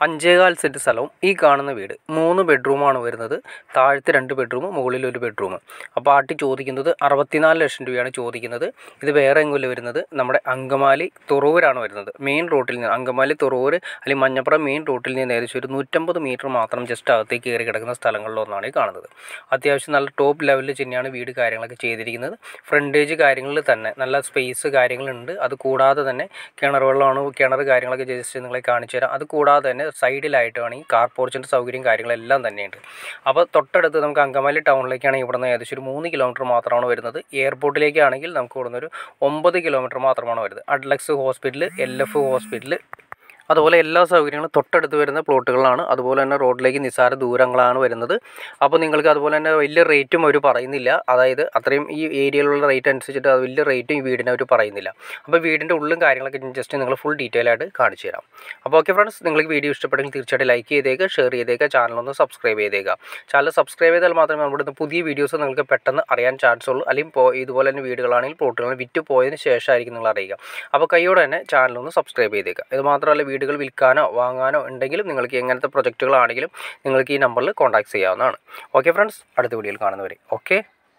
5.25 cent സ്ഥലവും ഈ കാണുന്ന വീട് 3 ബെഡ്റൂമാണ് വരുന്നത്. താഴത്തെ 2 ബെഡ്റൂം, മുകളിൽ 1 ബെഡ്റൂം. അപ്പോൾ ആട്ടി ചോദിക്കുന്നത് 64 ലക്ഷം രൂപയാണ് ചോദിക്കുന്നത്. ഇത് വേറെ എങ്കിലും വരുന്നത് നമ്മുടെ അങ്കമാലി തുറവൂരാണ് വരുന്നത്. മെയിൻ റോട്ടിൽ നിന്ന് അങ്കമാലി തുറവൂർ അല്ലെങ്കിൽ മഞ്ഞപ്പുറം മെയിൻ റോട്ടിൽ നിന്ന് ഏകദേശം ഒരു 150 മീറ്റർ മാത്രം ജസ്റ്റ് അകത്തേക്ക് കയറി കിടക്കുന്ന സ്ഥലങ്ങളിലൊന്നാണ് ഈ കാണുന്നത്. അത്യാവശ്യം നല്ല ടോപ്പ് ലെവലിൽ തന്നെയാണ് വീട് കാര്യങ്ങളൊക്കെ ചെയ്തിരിക്കുന്നത്. ഫ്രണ്ടേജ് കാര്യങ്ങളിൽ തന്നെ നല്ല സ്പേസ് കാര്യങ്ങളുണ്ട്. അത് കൂടാതെ തന്നെ കിണർ വെള്ളമാണ്, കിണർ കാര്യങ്ങളൊക്കെ ജസ്റ്റ് നിങ്ങളെ കാണിച്ചു തരാം. അത് കൂടാതെ തന്നെ സൈഡിലായിട്ടാണ് ഈ കാർ പോർച്ചിൻ്റെ സൗകര്യം കാര്യങ്ങളെല്ലാം തന്നെയുണ്ട്. അപ്പോൾ തൊട്ടടുത്ത് നമുക്ക് അങ്കമാലി ടൗണിലേക്കാണെങ്കിൽ ഇവിടെ നിന്ന് ഏകദേശം ഒരു 3 കിലോമീറ്റർ മാത്രമാണ് വരുന്നത്. എയർപോർട്ടിലേക്കാണെങ്കിൽ നമുക്ക് ഇവിടെ നിന്ന് ഒരു 9 കിലോമീറ്റർ മാത്രമാണ് വരുന്നത്. അഡ്ലക്സ് ഹോസ്പിറ്റൽ, LF ഹോസ്പിറ്റൽ, അതുപോലെ എല്ലാ സൗകര്യങ്ങളും തൊട്ടടുത്ത് വരുന്ന പ്ലോട്ടുകളാണ്. അതുപോലെ തന്നെ റോഡിലേക്ക് നിസ്സാര ദൂരങ്ങളാണ് വരുന്നത്. അപ്പോൾ നിങ്ങൾക്ക് അതുപോലെ തന്നെ വലിയ റേറ്റും അവർ പറയുന്നില്ല. അതായത് അത്രയും ഈ ഏരിയയിലുള്ള റേറ്റ് അനുസരിച്ചിട്ട് അത് വലിയ റേറ്റും ഈ വീടിന് അവർ പറയുന്നില്ല. അപ്പോൾ വീടിൻ്റെ ഉള്ളും കാര്യങ്ങളൊക്കെ ജസ്റ്റ് നിങ്ങൾ ഫുൾ ഡീറ്റെയിൽ ആയിട്ട് കാണിച്ചു തരാം. അപ്പോൾ ഓക്കെ ഫ്രണ്ട്സ്, നിങ്ങൾക്ക് വീഡിയോ ഇഷ്ടപ്പെട്ടെങ്കിൽ തീർച്ചയായിട്ടും ലൈക്ക് ചെയ്തേക്കുക, ഷെയർ ചെയ്തേക്കുക, ചാനലൊന്ന് സബ്സ്ക്രൈബ് ചെയ്തേക്കുക. ചാനൽ സബ്സ്ക്രൈബ് ചെയ്താൽ മാത്രമേ നമ്മുടെ പുതിയ വീഡിയോസ് നിങ്ങൾക്ക് പെട്ടെന്ന് അറിയാൻ ചാൻസ് ഉള്ളൂ. അല്ലെങ്കിൽ ഇതുപോലെ തന്നെ വീടുകളാണെങ്കിൽ പ്ലോട്ടുകൾ വിറ്റ് പോയതിന് ശേഷമായിരിക്കും നിങ്ങൾ അറിയുക. അപ്പോൾ കൈയോടെ തന്നെ ചാനലൊന്ന് സബ്സ്ക്രൈബ് ചെയ്തേക്കുക. ഇത് മാത്രമല്ല, വീടുകൾ വിൽക്കാനോ വാങ്ങാനോ ഉണ്ടെങ്കിലും നിങ്ങൾക്ക് എങ്ങനത്തെ പ്രൊജക്റ്റുകളാണെങ്കിലും നിങ്ങൾക്ക് ഈ നമ്പറിൽ കോൺടാക്ട് ചെയ്യാവുന്നതാണ്. ഓക്കെ ഫ്രണ്ട്സ്, അടുത്ത വീഡിയോയിൽ കാണുന്നവരെ okay.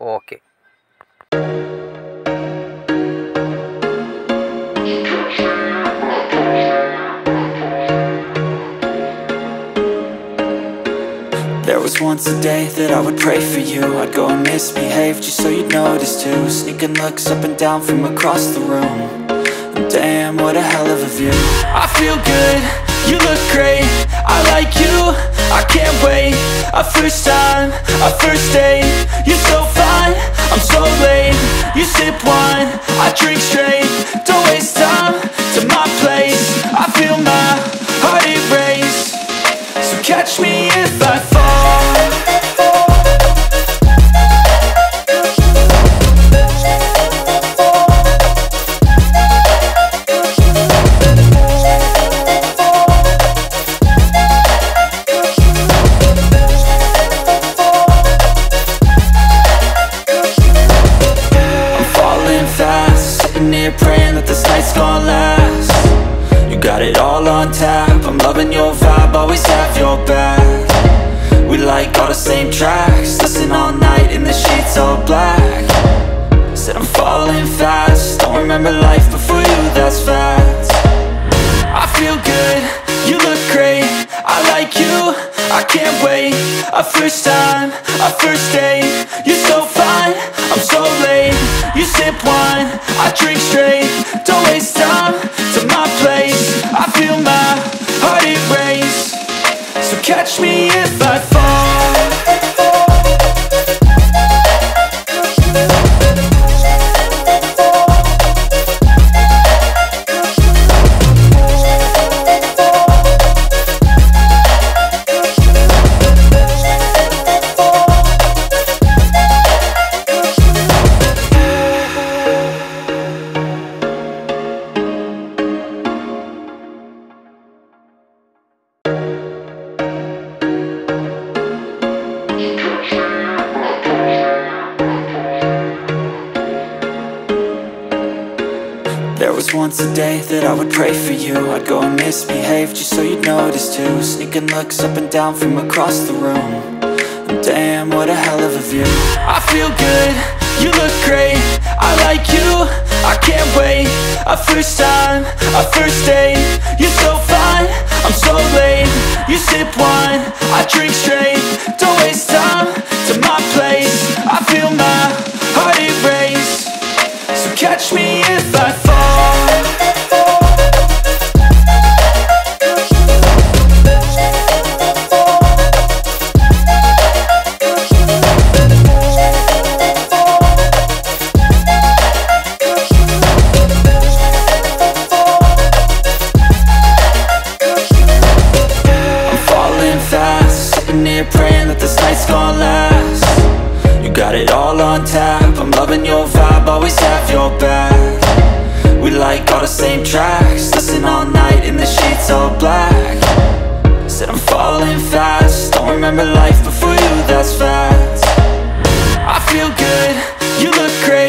There was once a day that I would pray for you. I'd go and misbehave just so you'd notice too. Sneaking looks up and down from across the room. And damn, what a hell of a view. I feel good, you look great, I like you, I can't wait. A first time, a first date. You're so fine, I'm so late. You sip wine, I drink straight. Don't waste time to my place. I feel my heart erase. So catch me if I fall. Praying that this night's gonna last. You got it all on tap, I'm loving your vibe, always have your back. We like all the same tracks, listen all night in the sheets all black. Said I'm falling fast, don't remember life before you, that's fact. I feel good, you look great, I like you, I can't wait. A first time, a first date. You're so fine, I'm so late. You sip wine, I drink straight. Don't waste time to my place. I feel my heart erase. So catch me if I fall. There was once a day that I would pray for you. I'd go and misbehave just so you'd notice too. Sneaking looks up and down from across the room. And damn, what a hell of a view. I feel good, you look great, I like you, I can't wait. A first time, a first date. You're so fine, I'm so late. You sip wine, I drink straight. Don't waste time to my place. I feel my heart erase. So catch me if I fall. Praying that this night's gonna last. You got it all on tap, I'm loving your vibe, always have your back. We like all the same tracks, listen all night in the sheets all black. Said I'm falling fast, don't remember life before you, that's fact. I feel good, you look great,